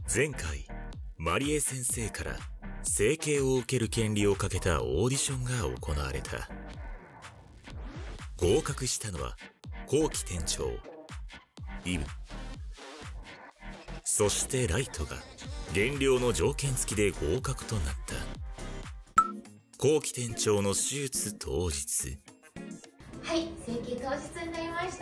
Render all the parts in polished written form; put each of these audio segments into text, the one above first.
前回マリエ先生から整形を受ける権利をかけたオーディションが行われた。合格したのは後期店長イブ、そしてライトが減量の条件付きで合格となった。後期店長の手術当日、 はい、整形当日になりました。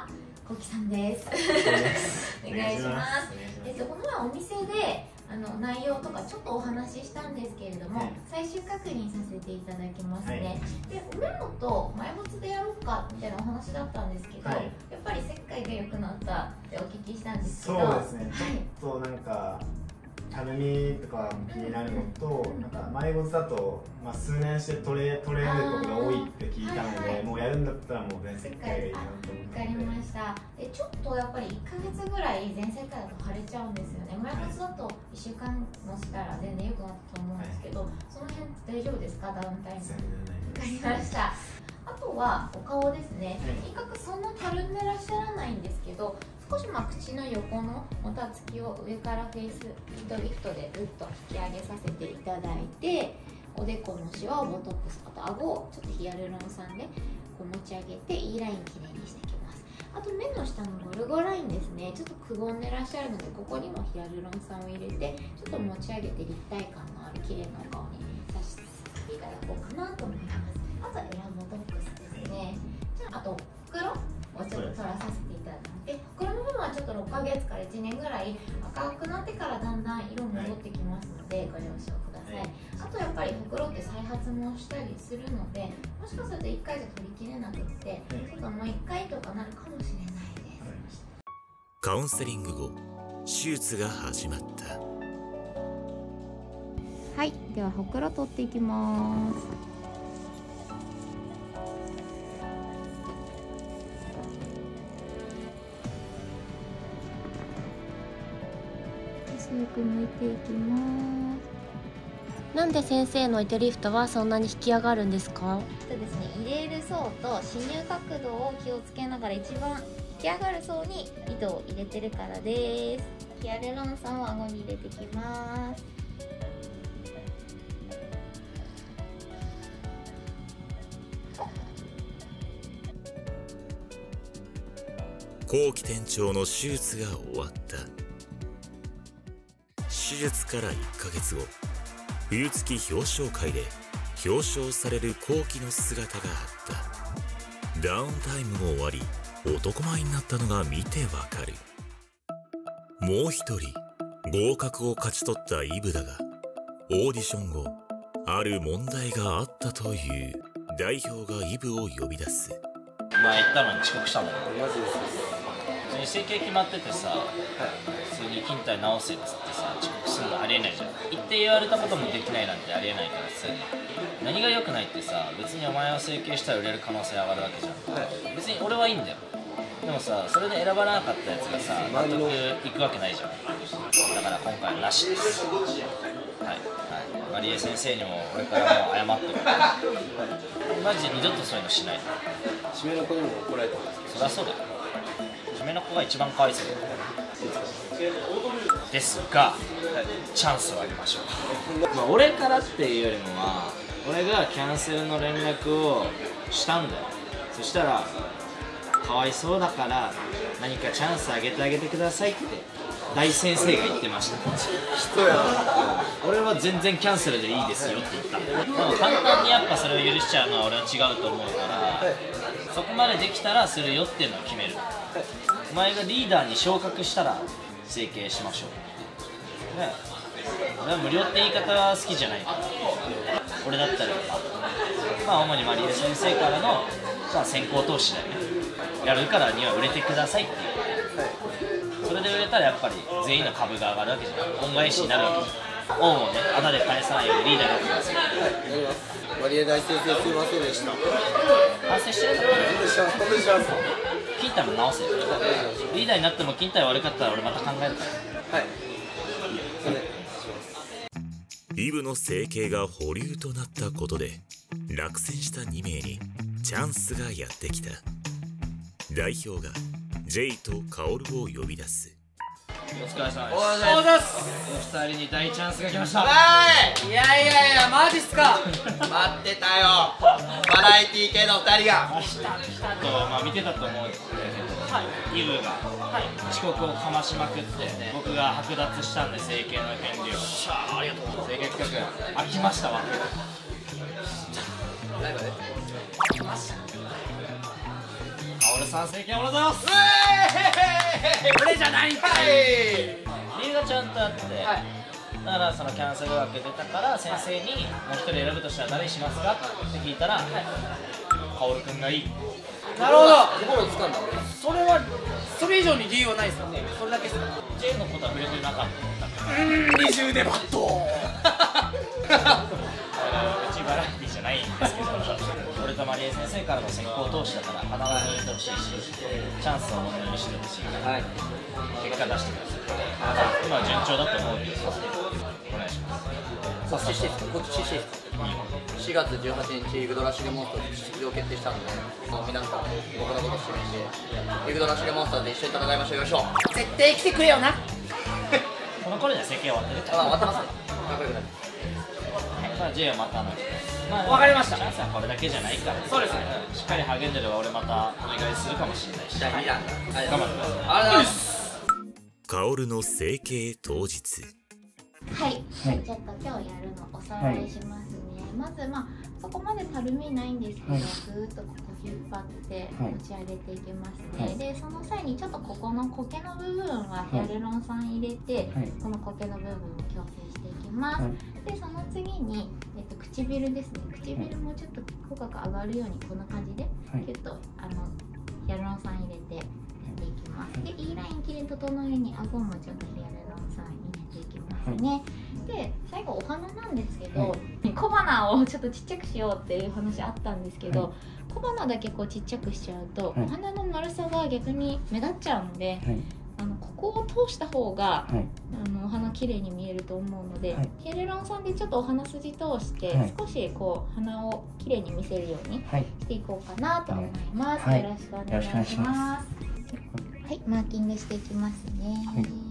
こきさんです。お願いします。この前お店で内容とかちょっとお話ししたんですけれども、最終確認させていただきますね。で、おメモと前ボツでやろうかみたいなお話だったんですけど、やっぱり切開が良くなったってお聞きしたんですけど、 そうですね。ちょっとなんかたるみとかも気になるのと、なんか埋没だと、数年して取れることが多いって聞いたので、もうやるんだったらもう全切開がいいなと思って。 わかりました。で、ちょっとやっぱり1ヶ月ぐらい全切開だと腫れちゃうんですよね。埋没だと1週間もしたら全然良くなったと思うんですけど、その辺大丈夫ですか、ダウンタイム。全然ないです。わかりました。あとはお顔ですね。とにかくそんなたるんでらっしゃらないんですけど、少し口の横のもたつきを上からフェイスリフトでぐっと引き上げさせていただいて、おでこのシワをボトックス、あと顎をちょっとヒアルロン酸でこう持ち上げて E ラインきれいにしていきます。あと目の下のゴルゴラインですね、ちょっとくぼんでらっしゃるので、ここにもヒアルロン酸を入れてちょっと持ち上げて立体感のある綺麗なお顔にさせていただこうかなと思います。あとエラボトックスですね。じゃあ、あとほくろをちょっと取らさせていただいて、ほくろの部分はちょっと6ヶ月から1年ぐらい赤くなってからだんだん色戻ってきますのでご了承ください。あとやっぱりほくろって再発もしたりするので、もしかすると1回じゃ取りきれなくってちょっともう1回とかなるかもしれないです。 カウンセリング後、手術が始まった。 はい、ではほくろ取っていきます。よく抜いていきます。 なんで先生の糸リフトはそんなに引き上がるんですか？ そうですね、入れる層と侵入角度を気をつけながら一番引き上がる層に糸を入れてるからです。ヒアルロン酸を顎に入れていきます。 後期店長の手術が終わった。手術から1ヶ月後、冬月表彰会で表彰される後期の姿があった。ダウンタイムも終わり、男前になったのが見てわかる。もう一人合格を勝ち取ったイブだが、オーディション後ある問題があったという。代表がイブを呼び出す。 前行ったのに遅刻したもん。 マジです。 普通に整形決まっててさ、普通に勤怠直せっつってさ、遅刻するのありえないじゃん。言って言われたこともできないなんてありえないからさ、何が良くないってさ、別にお前は整形したら売れる可能性上がるわけじゃん。別に俺はいいんだよ。でもさ、それで選ばなかったやつがさ、納得いくわけないじゃん。だから今回はなしです。はい、マリエ先生にも俺からもう謝っておく。マジで二度とそういうのしない。 締めの子にも怒られたんですけど。 そりゃそうだよ。締めの子が一番かわいそうだよ。ですが、チャンスをあげましょう。俺からっていうよりもは、俺がキャンセルの連絡をしたんだよ。そしたらかわいそうだから何かチャンスあげてあげてくださいって大先生が言ってました。 人やな。 俺は全然キャンセルでいいですよって言った。でも簡単にやっぱそれを許しちゃうのは俺は違うと思うから、そこまでできたらするよっていうのを決める。お前がリーダーに昇格したら整形しましょう。ね、俺は無料って言い方は好きじゃないから。俺だったら主にマリエ先生からの、先行投資だよね。やるからには売れてくださいっていう。それで売れたらやっぱり全員の株が上がるわけじゃん。恩返しになるわけじゃん。恩をね、あだで返さないようにリーダーになってください。 マリエ大先生すいませんでした。 反省してるんだから勤怠も直せよ。リーダーになっても勤怠悪かったら俺また考えるから。はい。 イブの整形が保留となったことで落選した2名にチャンスがやってきた。代表がジェイとカオルを呼び出す。 お疲れ様です。 おはようございます。 お二人に大チャンスが来ました。 いやマジっすか。待ってたよ、バラエティー系の2人が。 見てたと思うんですけど、イブが遅刻をかましまくって、僕が剥奪したんで整形の権利を。ありがとう。整形企画飽きましたわ。 ライブで来ました。薫さん整形おめでとうございます。 俺じゃないんかい。 理由がちゃんとあって、だからそのキャンセルが出てたから先生にもう一人選ぶとしたら誰にしますかって聞いたら、薫くんがいい。 なるほど。心を掴んだ。 それ以上に理由はないですよね。それだけですか。 J のことは触れてなかった。 20でバットうちバラエティじゃないんですけど、俺とマリエ先生からの先行投資だから花輪にいてほしいし、チャンスをものにしてほしいから、結果出してください。今は順調だと思うけど、お願いします。 告知していいですか。告知していいですか。4月18日イグドラシゲモンスターズ出場決定したんで、皆さん僕のことを指名してイグドラシゲモンスターズで一緒に戦いましょう。よいしょ。 絶対来てくれよな。 この頃には整形終わってる。 終わってます。かっこよくなる。 J はまたわかりました。 チャンスはこれだけじゃないから。 そうですね。 しっかり励んでれば俺またお願いするかもしれないし。 じゃあ2段頑張ってください。 ありがとうございます。 薫の整形当日。 はい、ちょっと今日やるのおさらいしますね。まずそこまでたるみないんですけど、ずーっとここ引っ張って持ち上げていきますね。でその際にちょっとここの苔の部分はヒアルロン酸入れて、この苔の部分を矯正していきます。でその次に、唇ですね。唇もちょっと口角上がるようにこんな感じでキュッとヒアルロン酸入れてやっていきます。で E ラインきれいに整えに顎もちょっとヒアルロン酸入れていきますね。で最後お花なんですけど、小鼻をちょっとちっちゃくしようっていう話あったんですけど、小鼻だけこうちっちゃくしちゃうと、お花の丸さが逆に目立っちゃうので、ここを通した方が、お花綺麗に見えると思うので、ヒアルロン酸でちょっとお鼻筋通して、少しこう鼻を綺麗に見せるようにしていこうかなと思います。よろしくお願いします。はい、マーキングしていきますね。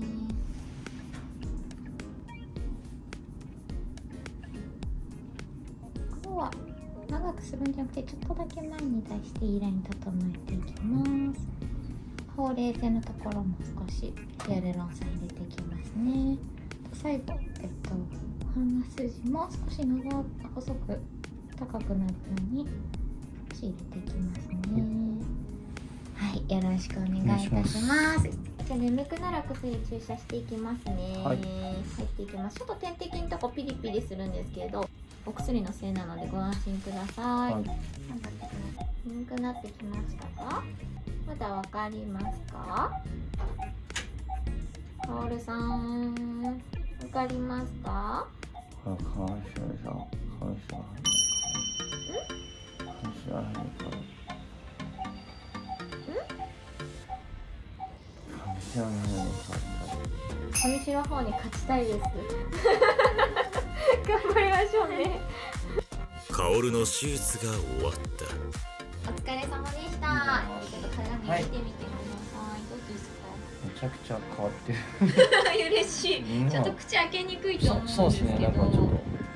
ここは長くするんじゃなくてちょっとだけ前に出していいライン整えていきます。ほうれい線のところも少しヒアルロン酸入れていきますね。最後、お鼻筋も少し長く細く高くなるように少し入れていきますね。はい、よろしくお願いいたします。じゃあ眠くなら薬注射していきますね。入っていきます。ちょっと点滴のとこピリピリするんですけど、お薬のせいなのでご安心ください。眠くなってきましたか？まだわかりますか？薫さん、わかりますか？上白方に勝ちたいです。頑張りましょうね。 薫の手術が終わった。 お疲れ様でした。ちょっと鏡見てみてください。どうですか？ めちゃくちゃ変わってる。 嬉しい。ちょっと口開けにくいと思うんですけど、いいラインも綺麗に整って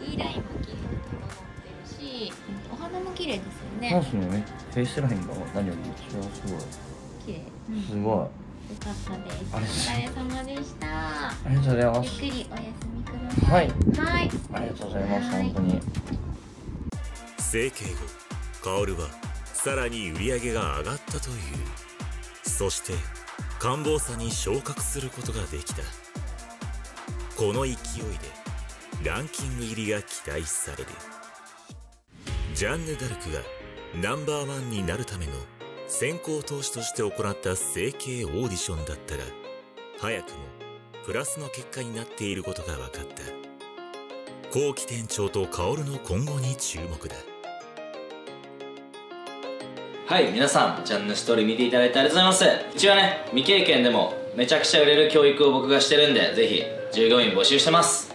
るし、お花も綺麗ですよね。 そうですね。フェイスラインが何より一番すごい。 綺麗。 すごい。 よかったです。お疲れ様でした。 ありがとうございます。 ゆっくりお休みください。はい。 ありがとうございます。本当に。 整形後、薫はさらに売り上げが上がったという。そして官房差に昇格することができた。この勢いでランキング入りが期待される。ジャンヌ・ダルクがナンバーワンになるための先行投資として行った整形オーディションだったが、早くもプラスの結果になっていることが分かった。後期店長と薫の今後に注目だ。 はい、皆さん、ジャンヌストーリー見ていただいてありがとうございます。うちはね、未経験でもめちゃくちゃ売れる教育を僕がしてるんで、ぜひ従業員募集してます。